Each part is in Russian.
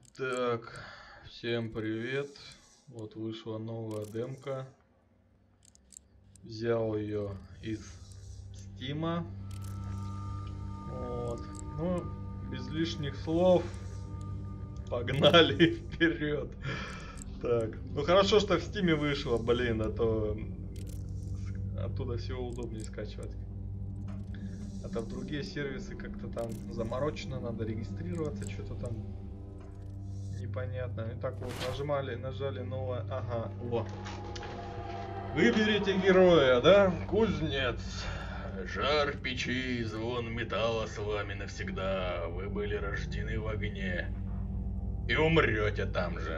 Так, всем привет. Вот вышла новая демка. Взял ее из Стима. Вот. Ну, без лишних слов. Погнали вперед. Так. Ну хорошо, что в Стиме вышло, блин, а то оттуда всего удобнее скачивать. А то в другие сервисы как-то там заморочено, надо регистрироваться, что-то там непонятно. И так вот нажали новое. Ага, о. Выберите героя, да? Кузнец. Жар в печи, звон металла с вами навсегда. Вы были рождены в огне. И умрете там же.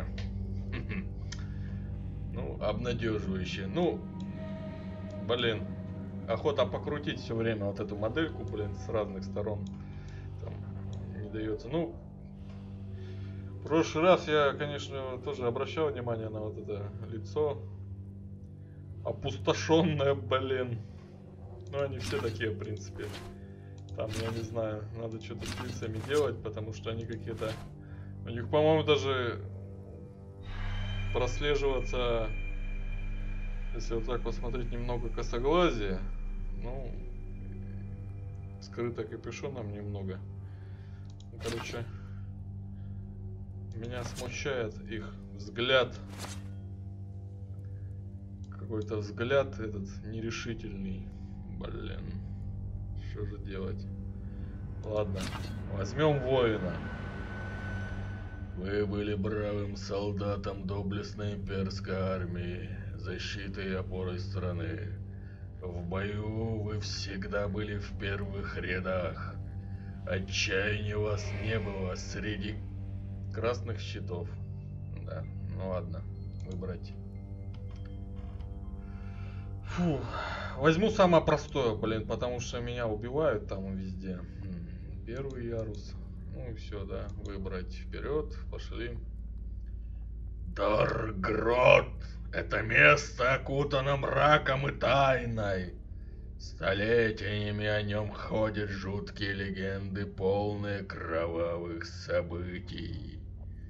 Ну, обнадеживающе. Ну, блин, охота покрутить все время вот эту модельку, блин, с разных сторон. Там не дается. Ну, в прошлый раз я, конечно, тоже обращал внимание на вот это лицо. Опустошенное, блин. Ну, они все такие, в принципе. Там, я не знаю, надо что-то с лицами делать, потому что они какие-то... У них, по-моему, даже прослеживаться, если вот так посмотреть, немного косоглазие. Ну, скрыто капюшоном немного. Ну, короче, меня смущает их взгляд. Какой-то взгляд этот нерешительный. Блин, что же делать? Ладно, возьмем воина. Вы были бравым солдатом доблестной имперской армии, защитой и опорой страны. В бою вы всегда были в первых рядах. Отчаяния вас не было среди Красных щитов. Да, ну ладно, выбрать. Фу, возьму самое простое, блин, потому что меня убивают там везде. Первый ярус. Ну и все, да, выбрать. Вперед, пошли. Даргрот. Это место окутано мраком и тайной. Столетиями о нем ходят жуткие легенды, полные кровавых событий.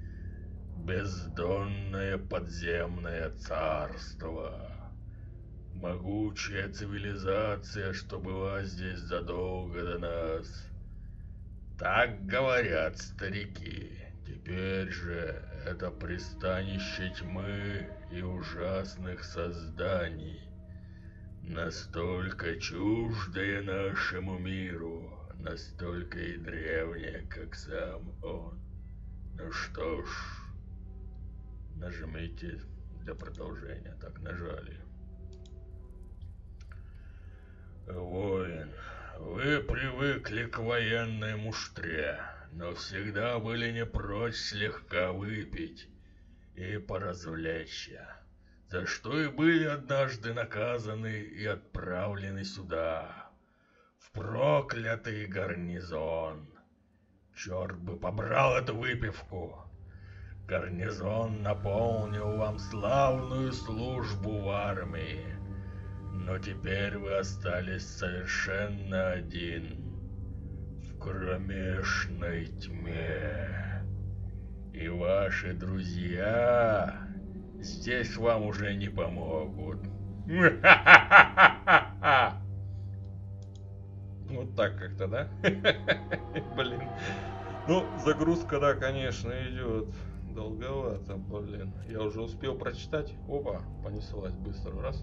Бездонное подземное царство. Могучая цивилизация, что была здесь задолго до нас. Так говорят старики. Теперь же это пристанище тьмы и ужасных созданий. Настолько чуждое нашему миру, настолько и древнее, как сам он. Ну что ж, нажмите для продолжения. Так, нажали. Воин, вы привыкли к военной муштре, но всегда были не прочь слегка выпить и поразвлечься, за что и были однажды наказаны и отправлены сюда, в проклятый гарнизон. Черт бы побрал эту выпивку! Гарнизон наполнил вам славную службу в армии. Но теперь вы остались совершенно один в кромешной тьме. И ваши друзья здесь вам уже не помогут. Вот так как-то, да? Блин. Ну, загрузка, да, конечно, идет долговато, блин. Я уже успел прочитать. Опа, понеслась быстро, раз.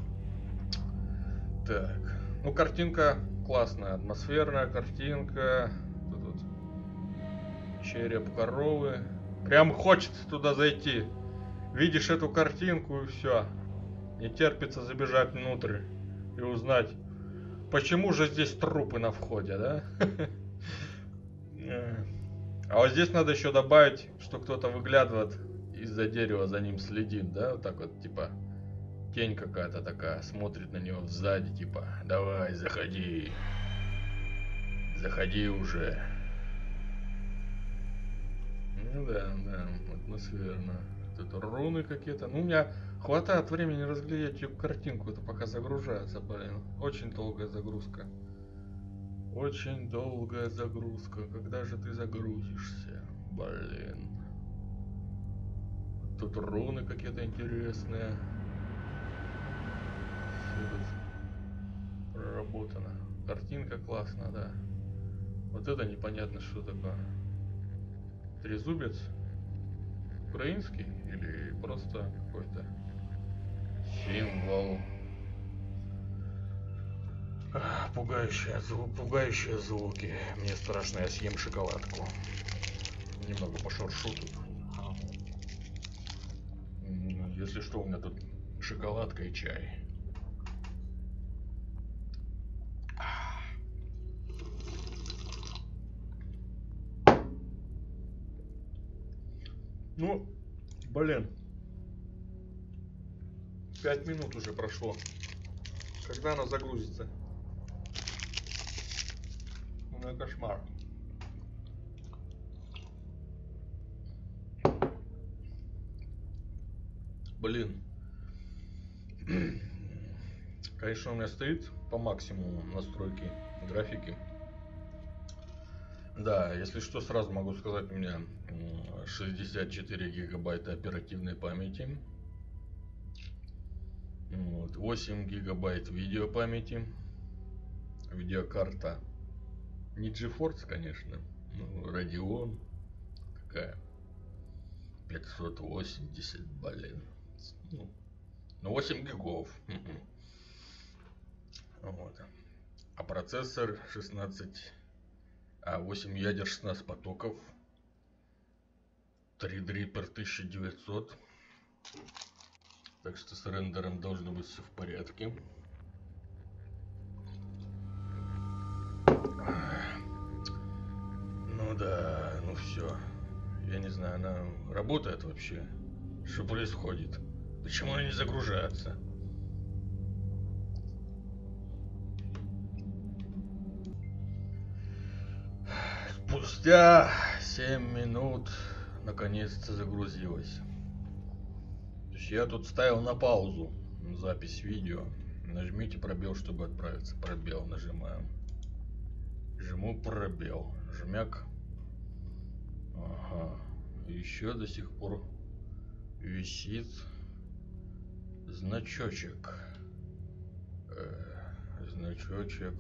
Так, ну картинка классная, атмосферная картинка. Тут вот череп коровы. Прям хочется туда зайти. Видишь эту картинку и все. Не терпится забежать внутрь и узнать, почему же здесь трупы на входе, да? А вот здесь надо еще добавить, что кто-то выглядывает из-за дерева, за ним следит, да? Вот так вот, типа, тень какая-то такая, смотрит на него сзади, типа, давай, заходи. Заходи уже. Ну да, атмосферно. Тут руны какие-то. Ну, у меня хватает времени разглядеть эту картинку, это пока загружается, блин. Очень долгая загрузка. Очень долгая загрузка. Когда же ты загрузишься? Блин. Тут руны какие-то интересные. Все тут проработано. Картинка классная, да. Вот это непонятно, что такое. Трезубец? Украинский или просто какой-то символ? Пугающие звуки. Мне страшно, я съем шоколадку. Немного пошуршу тут. Если что, у меня тут шоколадка и чай. Ну, блин. 5 минут уже прошло. Когда она загрузится? Ну, кошмар. Блин. Конечно, у меня стоит по максимуму настройки графики. Да, если что, сразу могу сказать, у меня 64 гигабайта оперативной памяти. Вот, 8 гигабайт видеопамяти. Видеокарта. Не GeForce, конечно. Radeon. Какая? 580, блин. Ну, 8 гигов. Вот. А процессор 8 ядер, 16 потоков. 3Дриппер 1900. Так что с рендером должно быть все в порядке. Ну да, ну все. Я не знаю, она работает вообще? Что происходит? Почему она не загружается? Спустя 7 минут наконец-то загрузилась. То есть я тут ставил на паузу запись видео. Нажмите пробел, чтобы отправиться. Пробел нажимаем. Жму пробел. Жмяк. Ага. Еще до сих пор висит значочек. Значочек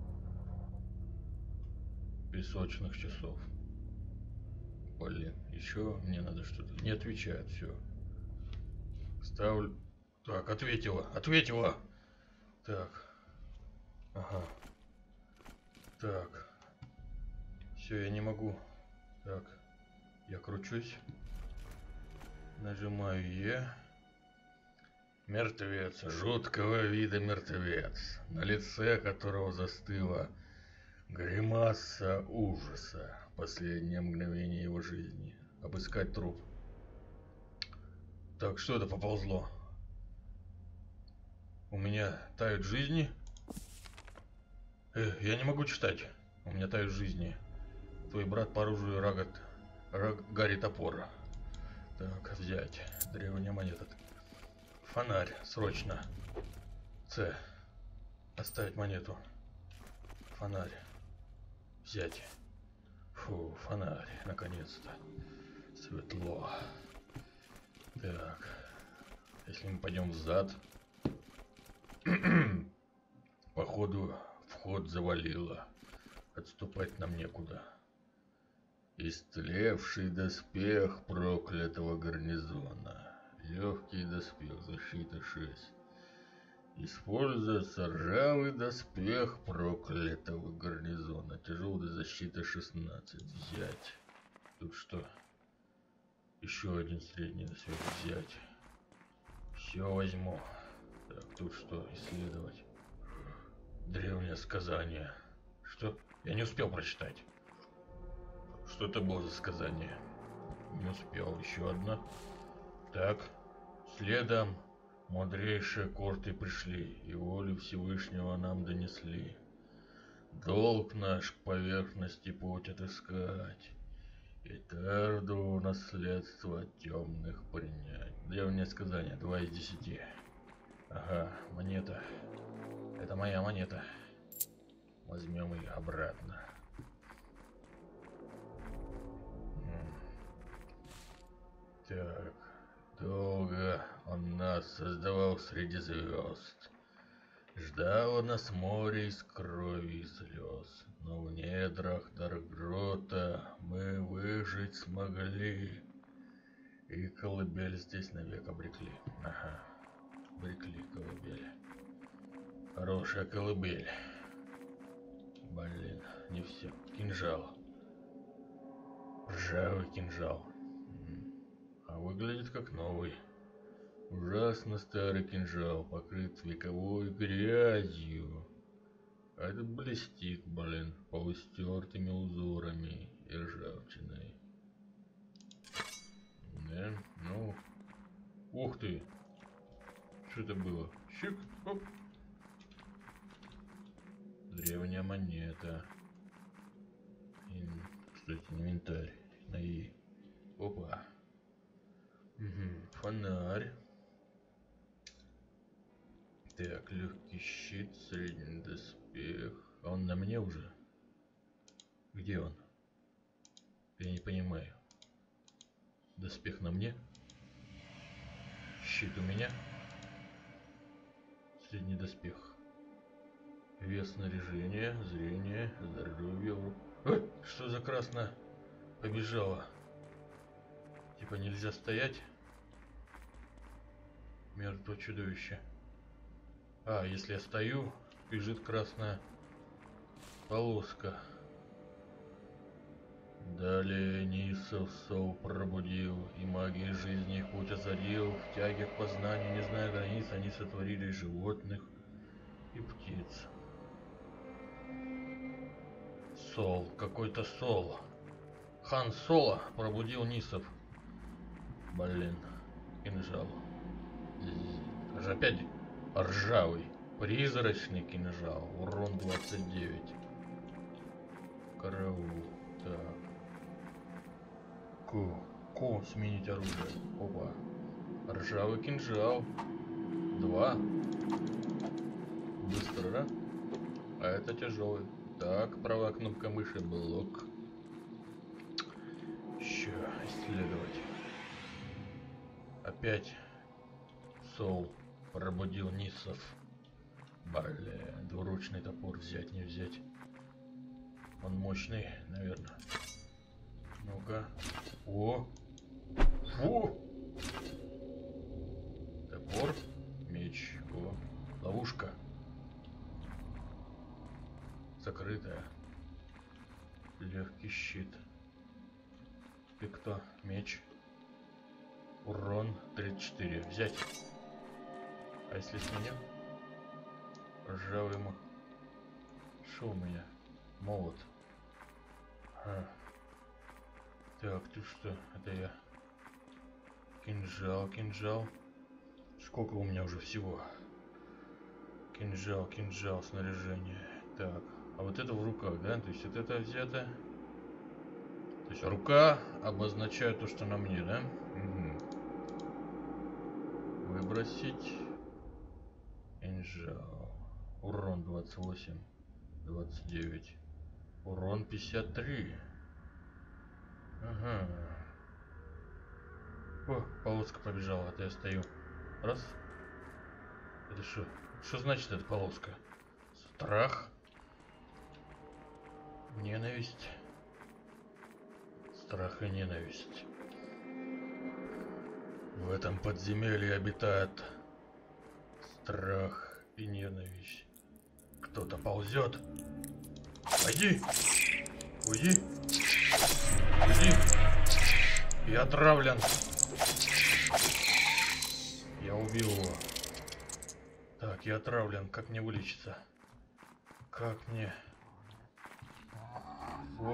песочных часов. Блин, еще мне надо что-то. Не отвечает, все. Ставлю. Так, ответила. Так. Ага. Так. Все, я не могу. Так. Я кручусь. Нажимаю Е. Мертвец. Жуткого вида мертвец, на лице которого застыла гримаса ужаса. Последнее мгновение его жизни. Обыскать труп. Так, что это поползло? У меня тают жизни. Я не могу читать. У меня тают жизни. Твой брат по оружию Гарри Топор. Так, взять. Древняя монета. Фонарь, срочно. С. Оставить монету. Фонарь. Взять. Фу, фонарь, наконец-то. Светло. Так. Если мы пойдем взад. Походу, вход завалило. Отступать нам некуда. Истлевший доспех проклятого гарнизона. Легкий доспех, защита 6. Используется ржавый доспех проклятого гарнизона. Тяжелая защита 16. Взять. Тут что? Еще один средний доспех. Взять. Все возьму. Так, тут что? Исследовать. Древнее сказание. Что? Я не успел прочитать. Что это было за сказание? Не успел. Еще одна. Так. Следом мудрейшие корты пришли, и волю Всевышнего нам донесли. Долг наш к поверхности путь отыскать, и Тарду наследство от темных принять. Древнее сказание, 2 из 10. Ага, монета. Это моя монета. Возьмем ее обратно. Так. Долго он нас создавал среди звезд. Ждал он нас море из крови и слез. Но в недрах Даргрота мы выжить смогли. И колыбель здесь навек обрекли. Ага, обрекли колыбель. Хорошая колыбель. Блин, не все. Кинжал. Ржавый кинжал. А выглядит как новый. Ужасно старый кинжал, покрыт вековой грязью. А этот блестит, блин, полустертыми узорами и ржавчиной. Да, ну... Ух ты! Что это было? Щик, оп! Древняя монета. Кстати, инвентарь. На И. Опа. Угу. Фонарь. Так, легкий щит, средний доспех. А он на мне уже? Где он? Я не понимаю. Доспех на мне? Щит у меня? Средний доспех. Вес снаряжения, зрение, здоровье. Что за красно побежала? Типа нельзя стоять? Мертвое чудовище. А, если я стою, бежит красная полоска. Далее Нисов Сол пробудил, и магией жизни их путь озарил. В тяге к познанию, не зная границ, они сотворили животных и птиц. Сол, какой-то Сол. Хан Соло пробудил Нисов. Блин, кинжал. Это же опять ржавый. Призрачный кинжал. Урон 29. Караул. Так. Ку. Сменить оружие. Опа. Ржавый кинжал. 2. Быстро, да? А это тяжелый. Так, правая кнопка мыши, блок. Еще исследовать. Опять Сол пробудил Нисов. Блин, двуручный топор взять, не взять. Он мощный, наверное. Ну-ка. О! Топор, меч. О! Ловушка. Закрытая. Легкий щит. Ты кто? Меч. Урон 34. Взять. А если сменю? Ржавый ему. Что у меня? Молот. Так, ты что? Это я. Кинжал. Сколько у меня уже всего? Кинжал, снаряжение. Так, а вот это в руках, да? То есть вот это взято. То есть рука обозначает то, что на мне, да? Угу. Выбросить. Кинжал. Урон 28. 29. Урон 53. Ага. О, полоска побежала, а то я стою. Раз. Это что? Что значит эта полоска? Страх. Ненависть. Страх и ненависть. В этом подземелье обитает страх и ненависть. Кто-то ползет. Пойди! Уйди! Уйди! Я отравлен! Я убил его. Так, я отравлен. Как мне вылечиться? Как мне? О.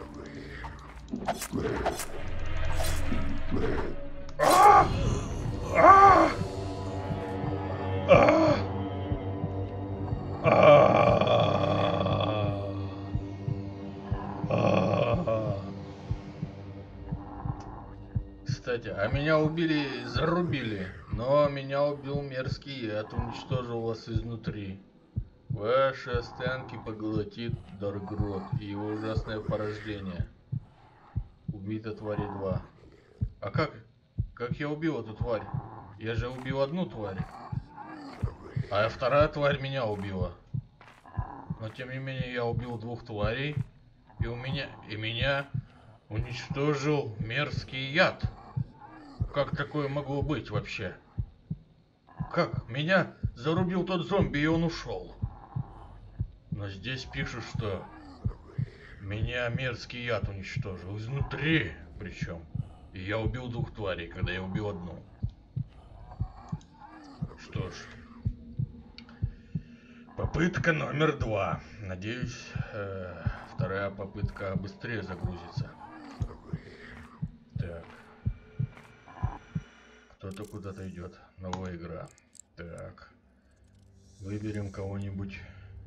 Кстати, а меня убили, зарубили, но меня убил мерзкий яд, уничтожил вас изнутри. Ваши останки поглотит Даргрот и его ужасное порождение. Убито твари 2. А как? Как я убил эту тварь? Я же убил одну тварь. А вторая тварь меня убила. Но тем не менее я убил двух тварей. И меня уничтожил мерзкий яд. Как такое могло быть вообще? Как? Меня зарубил тот зомби, и он ушел. Но здесь пишут, что меня мерзкий яд уничтожил. Изнутри причем. И я убил двух тварей, когда я убил одну. Что ж. Попытка номер 2. Надеюсь, вторая попытка быстрее загрузится. Так. Кто-то куда-то идет. Новая игра. Так. Выберем кого-нибудь.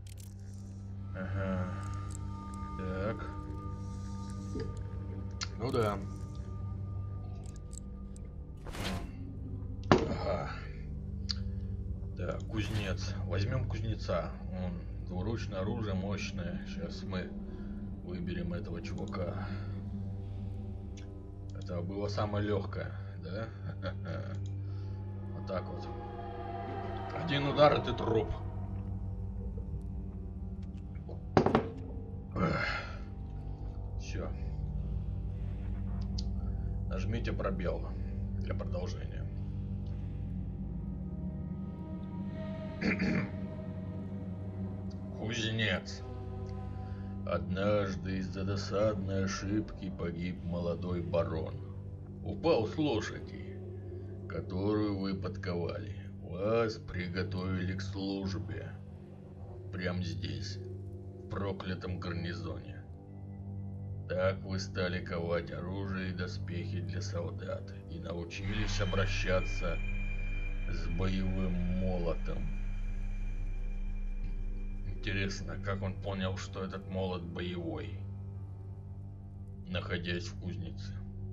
Ага. Так. Ну да. Ага. Так, кузнец. Возьмем кузнеца. Он двуручное оружие, мощное. Сейчас мы выберем этого чувака. Это было самое легкое, да? Вот так вот. Один удар, и ты труп. Все. Нажмите пробел для продолжения. Кузнец. Однажды из-за досадной ошибки погиб молодой барон. Упал с лошади, которую вы подковали. Вас приготовили к службе. Прямо здесь, в проклятом гарнизоне. Так вы стали ковать оружие и доспехи для солдат и научились обращаться с боевым молотом. Интересно, как он понял, что этот молот боевой, находясь в кузнице?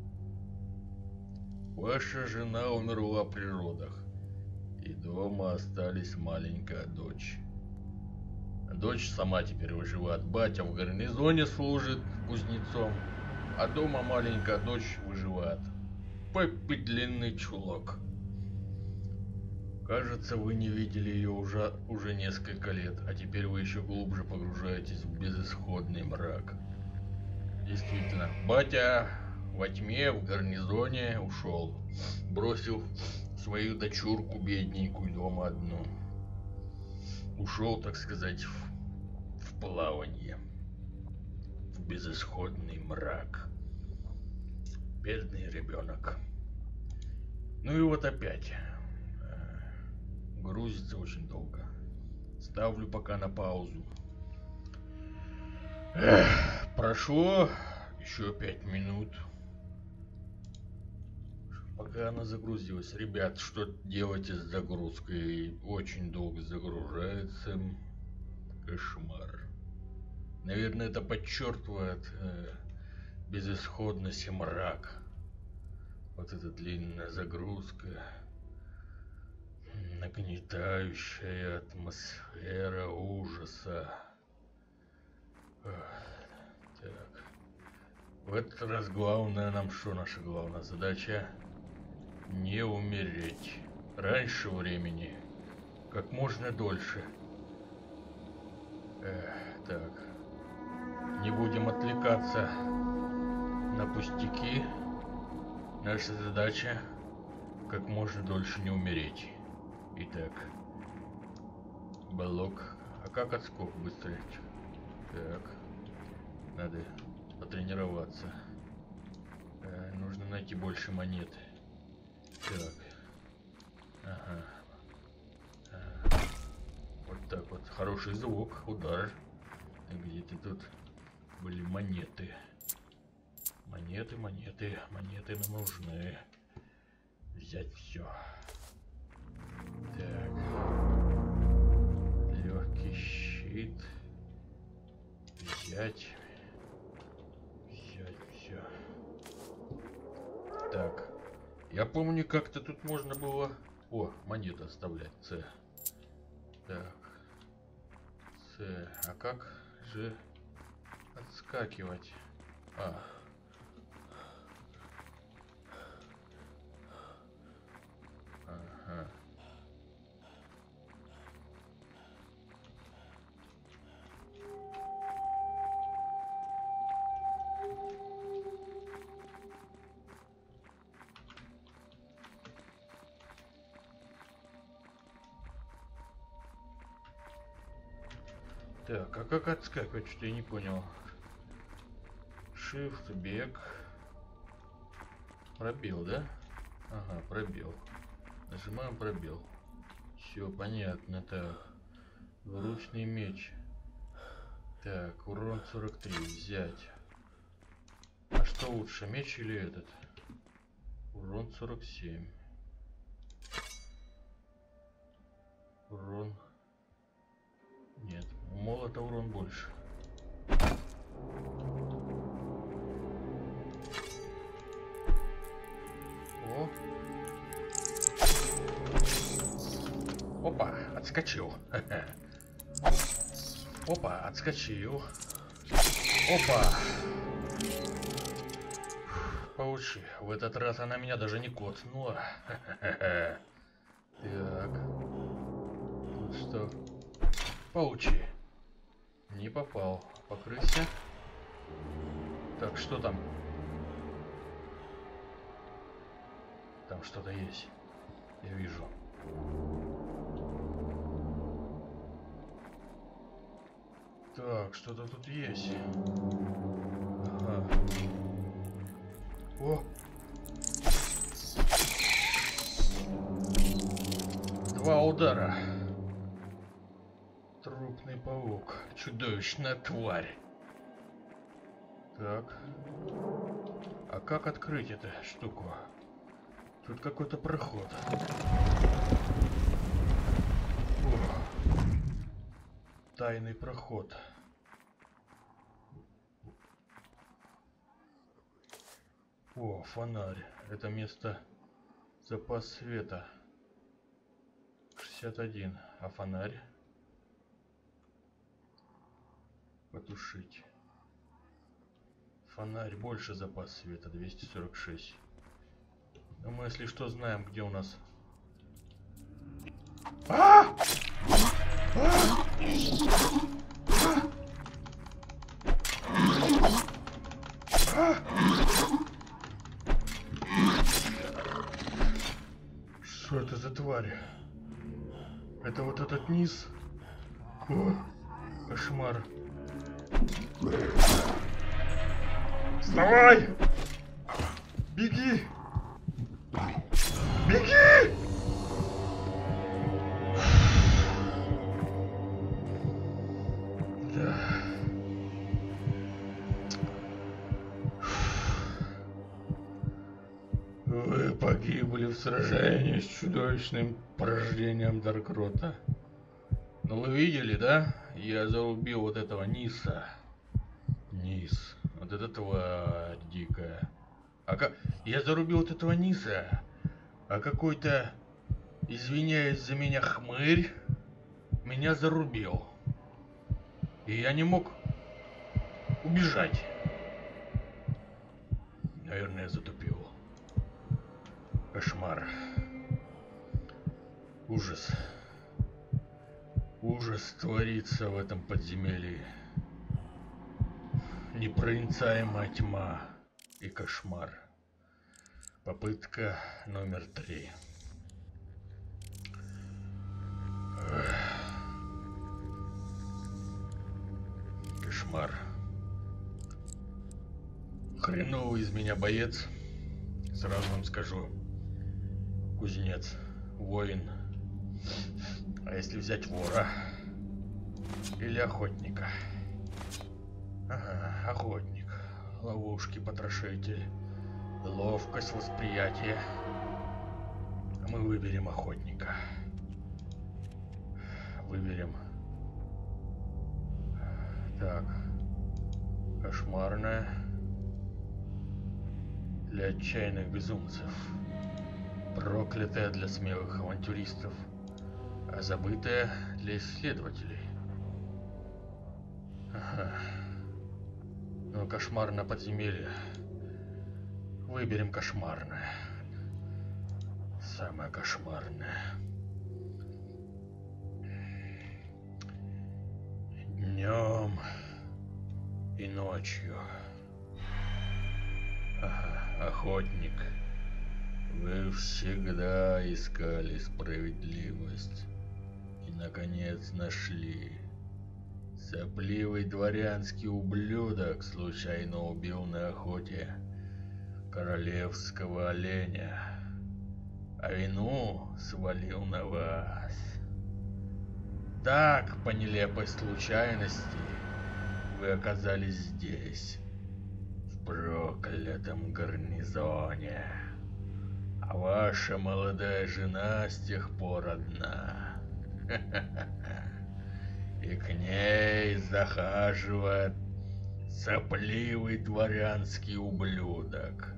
Ваша жена умерла при родах, и дома остались маленькая дочь. Дочь сама теперь выживает. Батя в гарнизоне служит кузнецом, а дома маленькая дочь выживает. Пеппи длинный чулок. Кажется, вы не видели ее уже несколько лет, а теперь вы еще глубже погружаетесь в безысходный мрак. Действительно, батя во тьме в гарнизоне ушел, бросил свою дочурку бедненькую дома одну. Ушел, так сказать, в плаванье, в безысходный мрак. Бедный ребенок. Ну и вот опять. Грузится очень долго. Ставлю пока на паузу. Прошло еще 5 минут. Пока она загрузилась. Ребят, что делаете с загрузкой? Очень долго загружается. Кошмар. Наверное, это подчеркивает безысходность и мрак. Вот эта длинная загрузка. Нагнетающая атмосфера ужаса. Так. В этот раз главное нам что? Наша главная задача? Не умереть раньше времени, как можно дольше. Так. Не будем отвлекаться на пустяки. Наша задача как можно дольше не умереть. Итак, блок. А как отскок быстрее? Так, надо потренироваться. Нужно найти больше монет. Так, ага. Вот так вот, хороший звук, удар. Где-то тут были монеты. Монеты нам нужны. Взять все. Так. Легкий щит. Взять все. Так. Я помню, как-то тут можно было... О, монету оставлять. С. Так. С. А как же отскакивать? Так, а как отскакивать? Что-то я не понял. Shift, бег. Пробел, да? Ага, пробел. Нажимаем пробел. Все понятно. Так. Двуручный меч. Так, урон 43. Взять. А что лучше, меч или этот? Урон 47. Урон. Нет, у молота урон больше. О. Опа, отскочил. Опа, отскочил. Опа. Получи. В этот раз она меня даже не коцнула. Так. Тут что? Получи. Не попал. По крысе. Так, что там? Там что-то есть. Я вижу. Так, что-то тут есть. Ага. О! 2 удара. Трупный паук. Чудовищная тварь. Так. А как открыть эту штуку? Тут какой-то проход. О. Тайный проход. О, фонарь. Это место запас света. 61. А фонарь? Потушить. Фонарь больше запас света. 246. Но мы, если что, знаем, где у нас... Что это за тварь? Это вот этот низ? О, кошмар. Вставай! Беги! Беги! Да. Вы погибли в сражении с чудовищным порождением Даркрота. Ну вы видели, да? Я зарубил вот этого Ниса. Низ. Вот это тварь дикая. А как... Я зарубил вот этого Ниса. А какой-то, извиняюсь за меня, хмырь меня зарубил. И я не мог убежать. Наверное, я затупил. Кошмар. Ужас. Ужас творится в этом подземелье. Непроницаемая тьма и кошмар. Попытка номер 3. Кошмар. Хреновый из меня боец. Сразу вам скажу. Кузнец. Воин. А если взять вора? Или охотника? Ага, охотник. Ловушки, потрошитель. Ловкость, восприятие. А мы выберем охотника. Выберем. Так. Кошмарная. Для отчаянных безумцев. Проклятая для смелых авантюристов. А забытая для исследователей. Ага. Ну, кошмарное подземелье. Выберем кошмарное. Самое кошмарное. Днем и ночью. Ага, охотник. Вы всегда искали справедливость. И наконец нашли. Сопливый дворянский ублюдок случайно убил на охоте королевского оленя, а вину свалил на вас. Так, по нелепой случайности, вы оказались здесь, в проклятом гарнизоне, а ваша молодая жена с тех пор одна. И к ней захаживает сопливый дворянский ублюдок.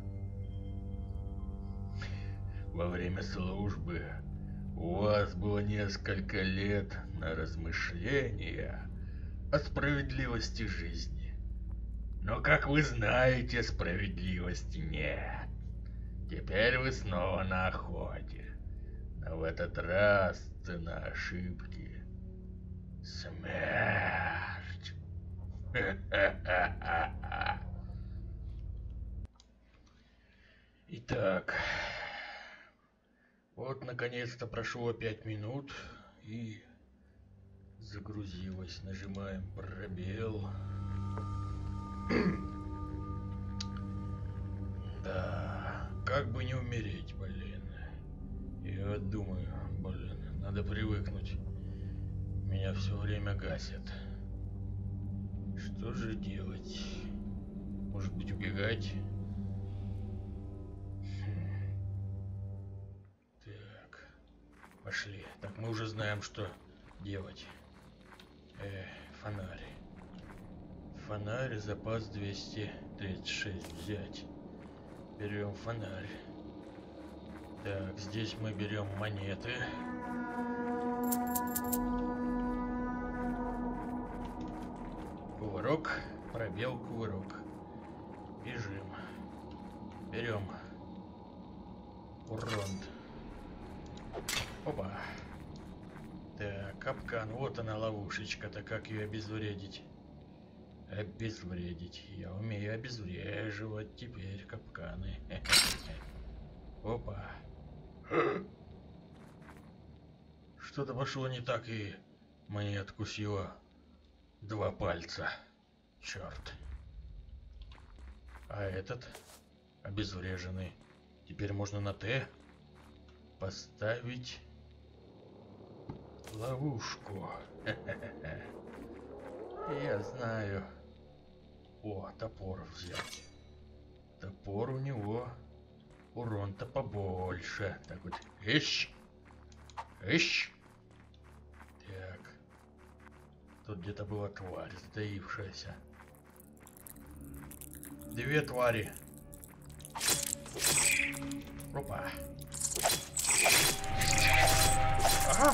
Во время службы у вас было несколько лет на размышления о справедливости жизни. Но, как вы знаете, справедливости нет. Теперь вы снова на охоте. Но в этот раз цена ошибки — смерть. Итак, вот наконец-то прошло 5 минут и загрузилось. Нажимаем пробел. Да, как бы не умереть, блин. Я вот думаю, блин, надо привыкнуть. Меня все время гасят. Что же делать? Может быть, убегать? Так, пошли. Так, мы уже знаем, что делать. Фонарь. Фонарь, запас 236 взять. Берем фонарь. Так, здесь мы берем монеты. Кувырок, пробел, кувырок. Бежим. Берем. Урон. Опа. Так, капкан. Вот она, ловушечка-то. Как ее обезвредить? Обезвредить. Я умею обезвреживать теперь капканы. Опа. Что-то пошло не так, и мне откусило 2 пальца. Черт. А этот обезвреженный. Теперь можно на Т поставить ловушку. Я знаю. О, топор взять. Топор у него урон-то побольше. Так вот. Ищ. Ищ. Так. Тут где-то была тварь, затаившаяся. 2 твари. Опа. Ага.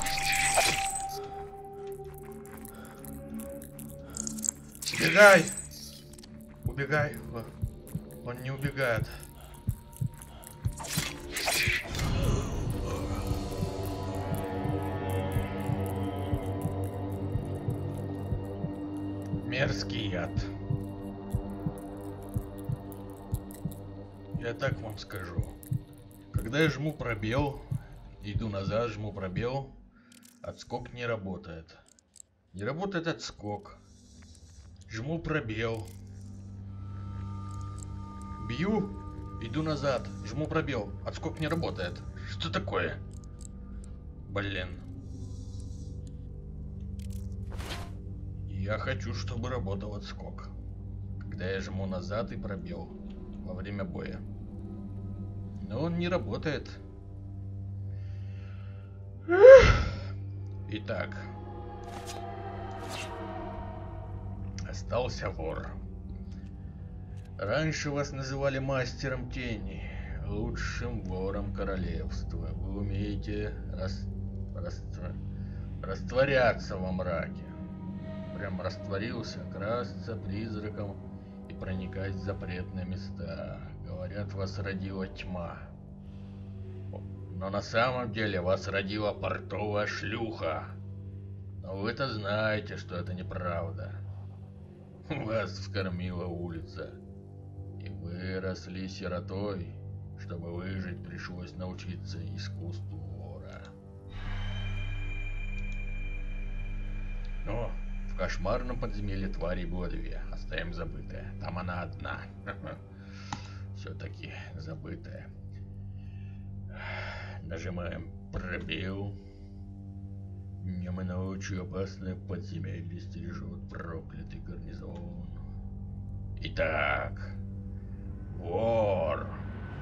Убегай. Убегай. Он не убегает. Мерзкий яд. Я так вам скажу. Когда я жму пробел, иду назад, жму пробел, отскок не работает. Не работает отскок. Жму пробел. Бью, иду назад, жму пробел, отскок не работает. Что такое? Блин. Я хочу, чтобы работал отскок, когда я жму назад и пробел во время боя. Но он не работает. Итак. Остался вор. Раньше вас называли мастером тени, лучшим вором королевства. Вы умеете растворяться во мраке. Прям растворился, красться призраком и проникать в запретные места. Говорят, вас родила тьма. Но на самом деле вас родила портовая шлюха. Но вы-то знаете, что это неправда. Вас вскормила улица. И вы росли сиротой. Чтобы выжить, пришлось научиться искусству вора. Но В кошмарном подземелье тварей было две. Оставим забытое. Там она одна. Все-таки забытая. Нажимаем пробел. Днем и ночью опасное подземелье стережет проклятый гарнизон. Итак, вор.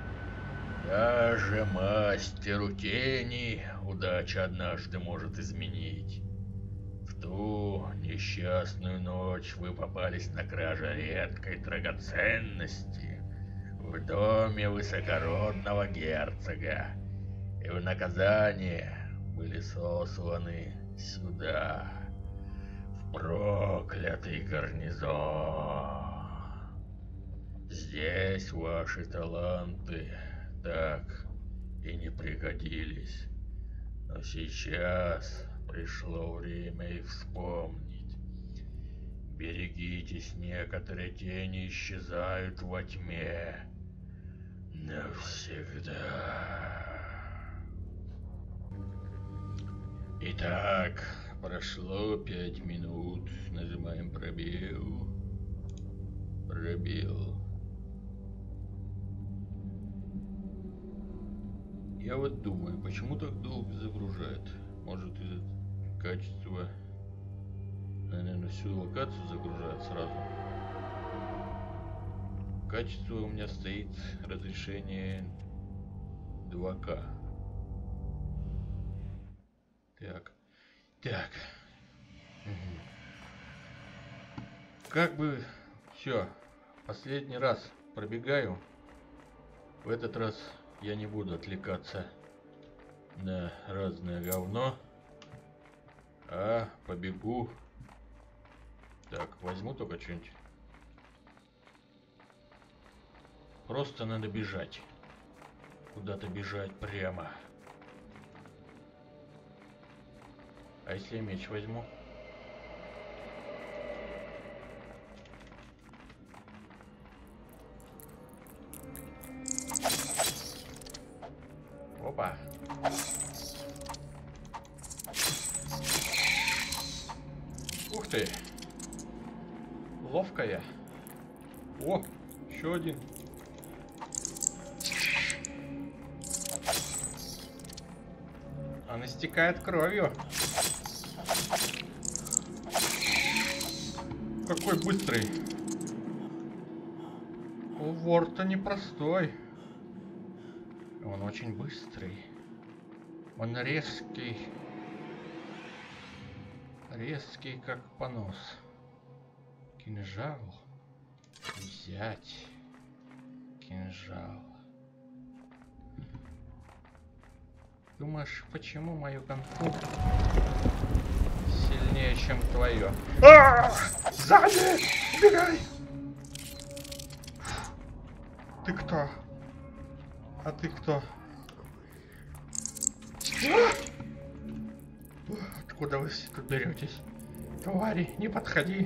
Даже мастеру тени удача однажды может изменить. В ту несчастную ночь вы попались на краже редкой драгоценности в доме высокородного герцога, и в наказание были сосланы сюда, в проклятый гарнизон. Здесь ваши таланты так и не пригодились, но сейчас пришло время их вспомнить. Берегитесь, некоторые тени исчезают во тьме навсегда. Итак, прошло 5 минут. Нажимаем пробел. Пробел. Я вот думаю, почему так долго загружает? Может, из-за качества, наверное, всю локацию загружает сразу. Качество у меня стоит разрешение 2К. Так. Угу. Как бы все, последний раз пробегаю. В этот раз я не буду отвлекаться на разное говно, а побегу. Так, возьму только что-нибудь. Просто надо бежать. Куда-то бежать прямо. А если я меч возьму? Опа. Ух ты. Ловкая. О, еще один. Она истекает кровью. Какой быстрый. Вор-то непростой. Он очень быстрый. Он резкий. Резкий, как понос. Кинжал. Взять. Кинжал. Думаешь, почему мою конфу сильнее, чем твое? Сзади! Убегай! Ты кто? А ты кто? Откуда вы все тут беретесь? Твари, не подходи.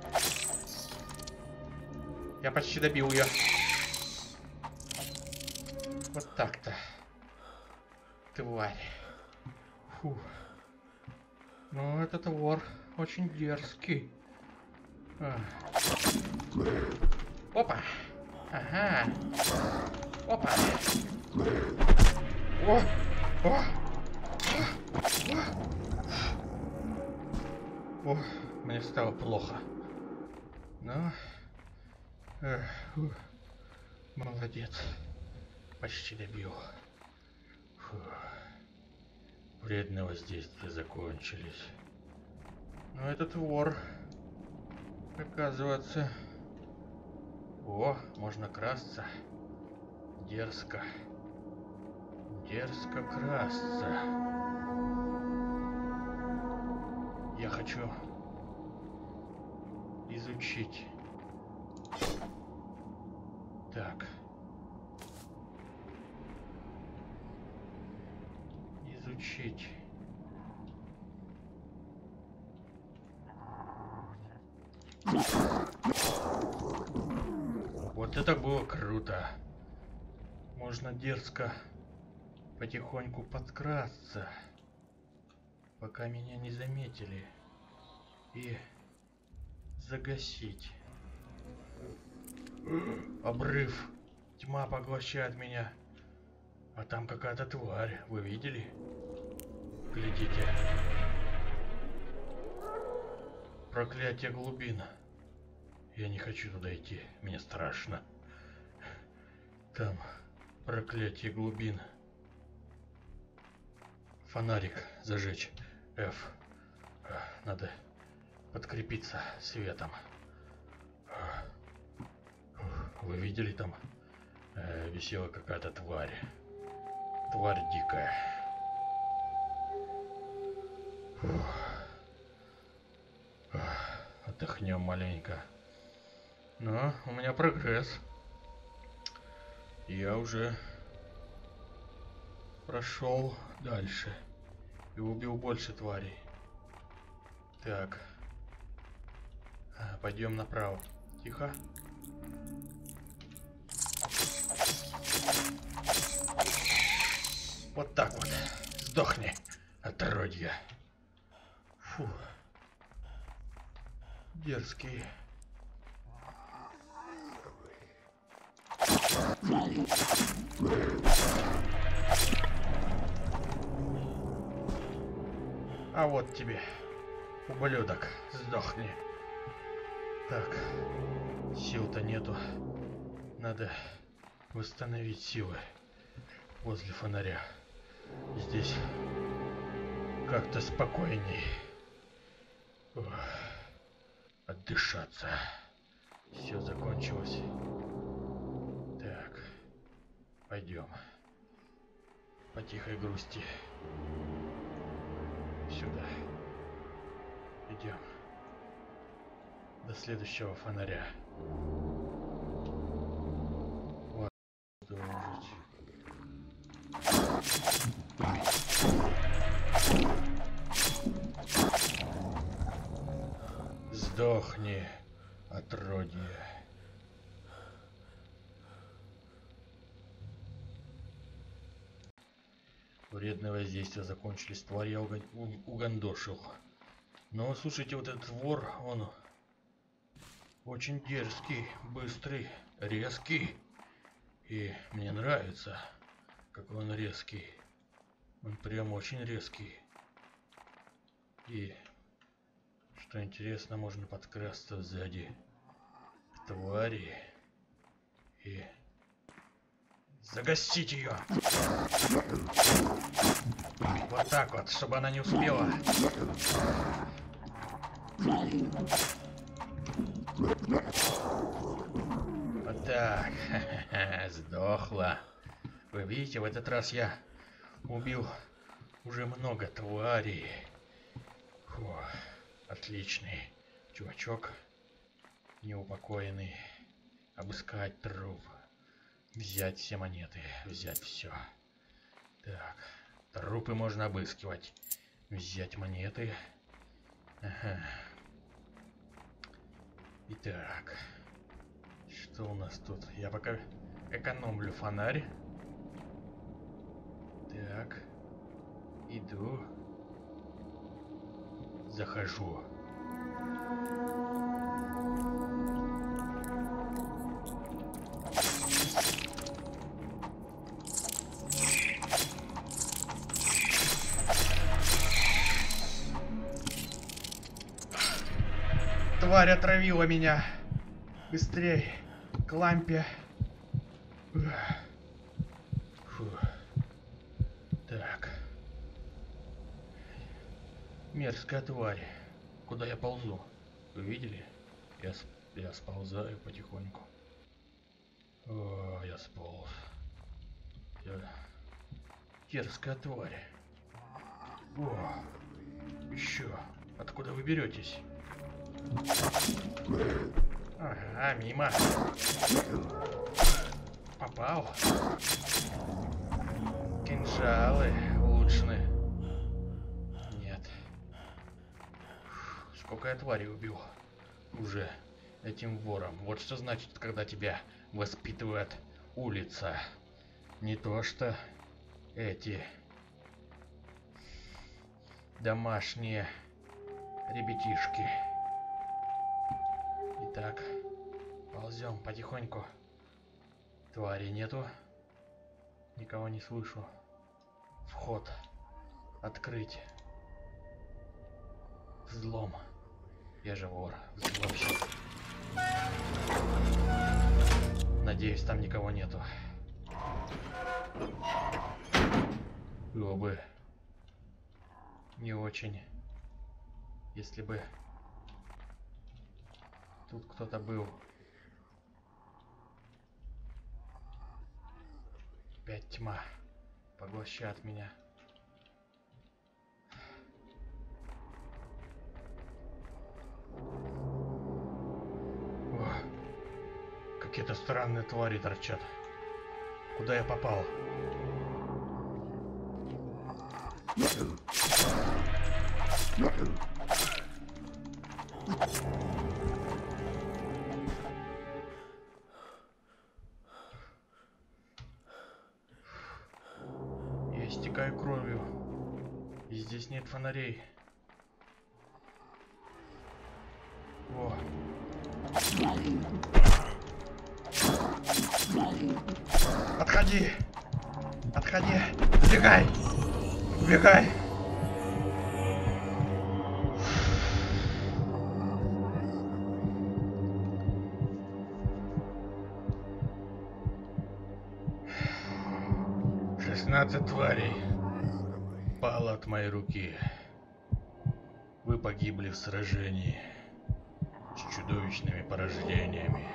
Я почти добил ее. Вот так-то. Тварь. Фу. Ну, этот вор очень дерзкий. Опа. Ага. Опа. О. О. О. Мне стало плохо. Ну. Молодец. Почти добил. Фу. Вредные воздействия закончились. Но этот вор, оказывается... О, можно красться. Дерзко. Дерзко красться. Я хочу изучить. Так. Изучить. Вот это было круто. Можно дерзко потихоньку подкрасться, пока меня не заметили. И Загасить. Обрыв. Тьма поглощает меня. А там какая-то тварь. Вы видели? Глядите. Проклятие глубин. Я не хочу туда идти. Мне страшно. Там проклятие глубин. Фонарик зажечь. F. Надо подкрепиться светом. Вы видели, там висела какая-то тварь. Тварь дикая. Отдохнем маленько. Но у меня прогресс. Я уже прошел дальше и убил больше тварей. Так. Пойдем направо. Тихо. Вот так вот. Сдохни, отродье. Фу. Дерзкий. А вот тебе, ублюдок, сдохни. Так, сил-то нету. Надо восстановить силы возле фонаря. Здесь как-то спокойней. Ох, отдышаться. Все закончилось. Так, пойдем. По тихой грусти. Сюда. Идем. До следующего фонаря. Вот. Продолжить. Сдохни, отродье. Вредные воздействия закончились. Тварь я угандошил. Но слушайте, вот этот вор, он очень дерзкий, быстрый, резкий. И мне нравится, какой он резкий. Он прям очень резкий. И, что интересно, можно подкрасться сзади к твари и загасить ее. Вот так вот, чтобы она не успела. Вот так. Сдохла. Вы видите, в этот раз я убил уже много тварей. Фу, отличный чувачок. Неупокоенный. Обыскать труп. Взять все монеты. Взять все. Так. Трупы можно обыскивать. Взять монеты. Ага. Итак. Что у нас тут? Я пока экономлю фонарь. Так. Иду. Захожу. Тварь отравила меня. Быстрей. К лампе. Фу. Так. Мерзкая тварь. Куда я ползу? Вы видели? Я сползаю потихоньку. О, я сполз. Дерзкая тварь. О, еще. Откуда вы беретесь? Ага, мимо. Попал. Кинжалы улучшены. Нет. Сколько я тварей убил уже этим вором. Вот что значит, когда тебя воспитывает улица. Не то что эти домашние ребятишки. Так, ползем потихоньку. Твари нету. Никого не слышу. Вход. Открыть. Взлом. Я же вор. Взломщик. Надеюсь, там никого нету. Было бы не очень, если бы тут кто-то был. Опять тьма поглощает меня. О, какие-то странные твари торчат. Куда я попал? Я истекаю кровью. И здесь нет фонарей. О. Отходи! Отходи! Убегай! Убегай! «16 тварей пало от моей руки. Вы погибли в сражении с чудовищными порождениями.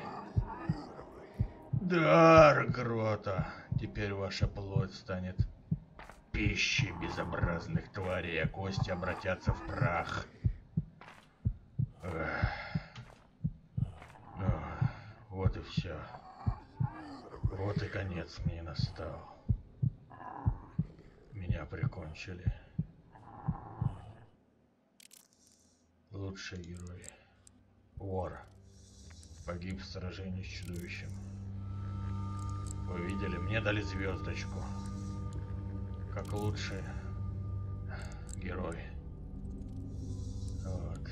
Дар Грота, теперь ваша плоть станет пищей безобразных тварей, а кости обратятся в прах. Ну, вот и все. Вот и конец мне настал. Меня прикончили. Лучший герой. Вор. Погиб в сражении с чудовищем. Вы видели? Мне дали звездочку. Как лучший герой. Вот.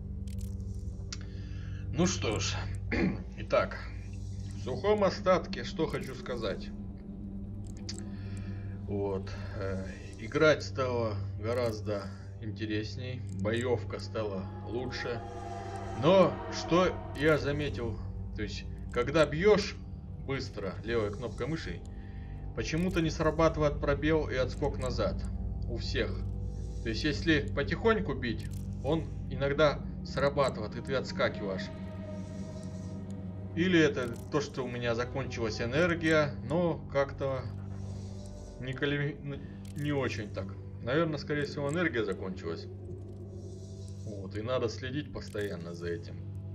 Ну что ж. Итак. В сухом остатке, что хочу сказать. Вот. Играть стало гораздо интересней. Боевка стала лучше. Но что я заметил, то есть, когда бьешь быстро левой кнопкой мыши, почему-то не срабатывает пробел и отскок назад у всех. То есть, если потихоньку бить, он иногда срабатывает, и ты отскакиваешь. Или это то, что у меня закончилась энергия, но как-то не очень так. Наверное, скорее всего, энергия закончилась. Вот, и надо следить постоянно за этим.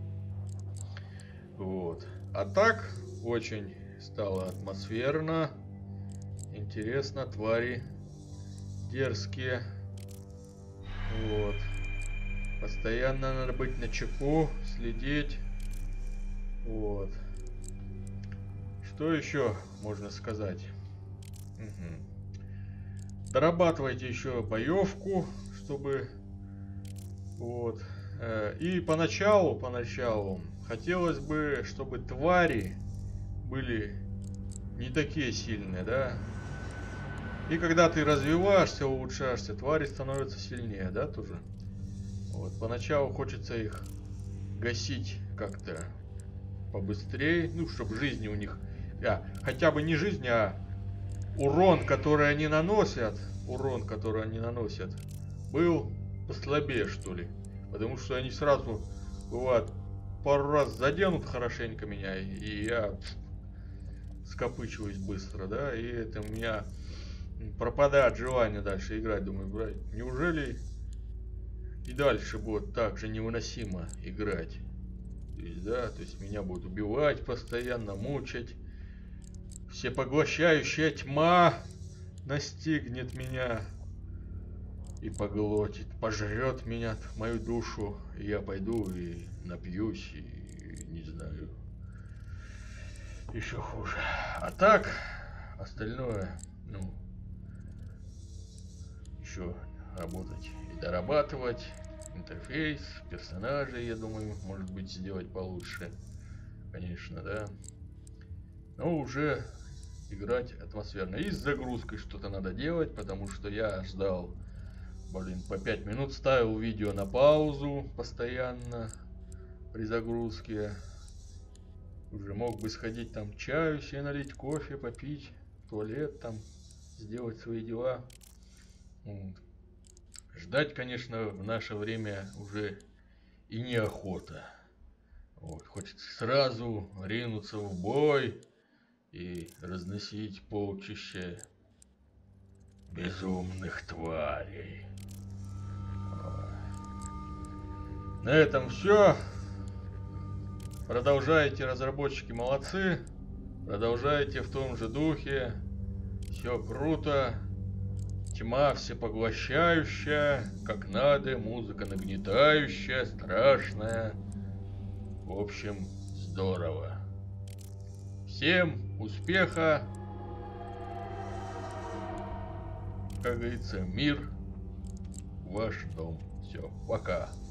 Вот. А так, очень стало атмосферно. Интересно, твари дерзкие. Вот. Постоянно надо быть начеку, следить. Вот. Что еще можно сказать? Угу. Дорабатывайте еще боевку, чтобы... Вот. И поначалу хотелось бы, чтобы твари были не такие сильные, да? И когда ты развиваешься, улучшаешься, твари становятся сильнее, да, тоже? Вот. Поначалу хочется их гасить как-то побыстрее, ну, чтобы жизни у них... хотя бы не жизнь, а урон, который они наносят, был послабее, что ли. Потому что они сразу, бывает, пару раз заденут хорошенько меня, и я скопычиваюсь быстро, да, и это у меня пропадает желание дальше играть. Думаю, брать, неужели и дальше будет так же невыносимо играть? То есть, да, то есть меня будут убивать постоянно, мучать. Всепоглощающая тьма настигнет меня и поглотит, пожрет меня, мою душу, и я пойду и напьюсь, и не знаю, еще хуже. А так, остальное, ну, еще работать и дорабатывать, интерфейс, персонажей, я думаю, может быть, сделать получше. Конечно, да. Но уже играть атмосферно. И с загрузкой что-то надо делать, потому что я ждал, блин, по 5 минут, ставил видео на паузу постоянно при загрузке. Уже мог бы сходить там чаю себе налить, кофе попить, в туалет там, сделать свои дела. Вот. Ждать, конечно, в наше время уже и неохота. Вот. Хочется сразу ринуться в бой и разносить полчища безумных тварей. На этом все. Продолжайте, разработчики молодцы. Продолжайте в том же духе. Все круто. Тьма всепоглощающая, как надо, музыка нагнетающая, страшная. В общем, здорово. Всем успеха. Как говорится, мир в ваш дом. Все, пока.